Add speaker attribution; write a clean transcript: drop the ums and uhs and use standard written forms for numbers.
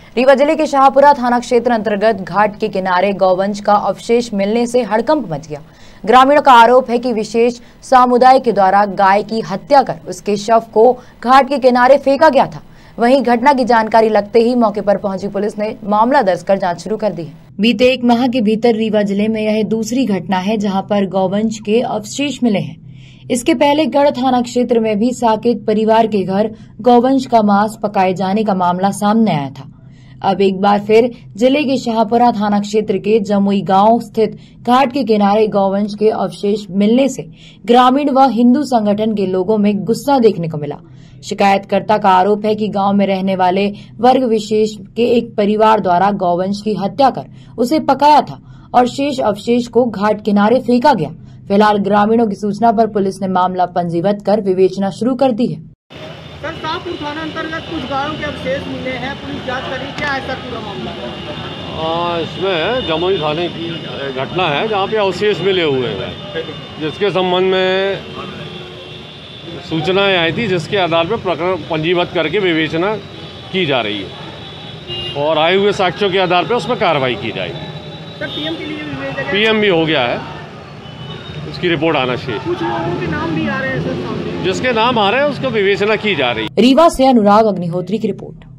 Speaker 1: रीवा जिले के शाहपुरा थाना क्षेत्र अंतर्गत घाट के किनारे गौवंश का अवशेष मिलने से हड़कंप मच गया। ग्रामीणों का आरोप है कि विशेष समुदाय के द्वारा गाय की हत्या कर उसके शव को घाट के किनारे फेंका गया था। वहीं घटना की जानकारी लगते ही मौके पर पहुंची पुलिस ने मामला दर्ज कर जांच शुरू कर दी है। बीते एक माह के भीतर रीवा जिले में यह दूसरी घटना है जहां पर गौवंश के अवशेष मिले हैं। इसके पहले गढ़ थाना क्षेत्र में भी साकेत परिवार के घर गौवंश का मांस पकाए जाने का मामला सामने आया था। अब एक बार फिर जिले के शाहपुरा थाना क्षेत्र के जमुई गांव स्थित घाट के किनारे गौवंश के अवशेष मिलने से ग्रामीण व हिंदू संगठन के लोगों में गुस्सा देखने को मिला। शिकायतकर्ता का आरोप है कि गांव में रहने वाले वर्ग विशेष के एक परिवार द्वारा गौवंश की हत्या कर उसे पकाया था और शेष अवशेष को घाट किनारे फेंका गया। फिलहाल ग्रामीणों की सूचना पर पुलिस ने मामला पंजीबद्ध कर विवेचना शुरू कर दी है।
Speaker 2: सर, शाहपुर थाना अंतर्गत कुछ गायों के अवशेष मिले हैं, पुलिस जांच कर रही, क्या है सर पूरा मामला?
Speaker 3: इसमें जमुई थाने की घटना है जहाँ पे अवशेष मिले हुए हैं, जिसके संबंध में सूचनाएं आई थी, जिसके आधार पर प्रकरण पंजीबद्ध करके विवेचना की जा रही है और आए हुए साक्ष्यों के आधार पर उसमें कार्रवाई की जाएगी।
Speaker 2: सर, पीएम के लिए भी
Speaker 3: पीएम भी हो गया है, उसकी रिपोर्ट आना चाहिए।
Speaker 2: कुछ लोगों के नाम भी आ रहे हैं सर सामने,
Speaker 3: जिसके नाम आ रहे हैं उसको विवेचना की जा रही है।
Speaker 1: रीवा से अनुराग अग्निहोत्री की रिपोर्ट।